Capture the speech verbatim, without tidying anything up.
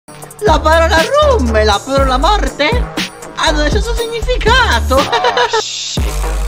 La parola rum e la parola morte hanno lo stesso significato.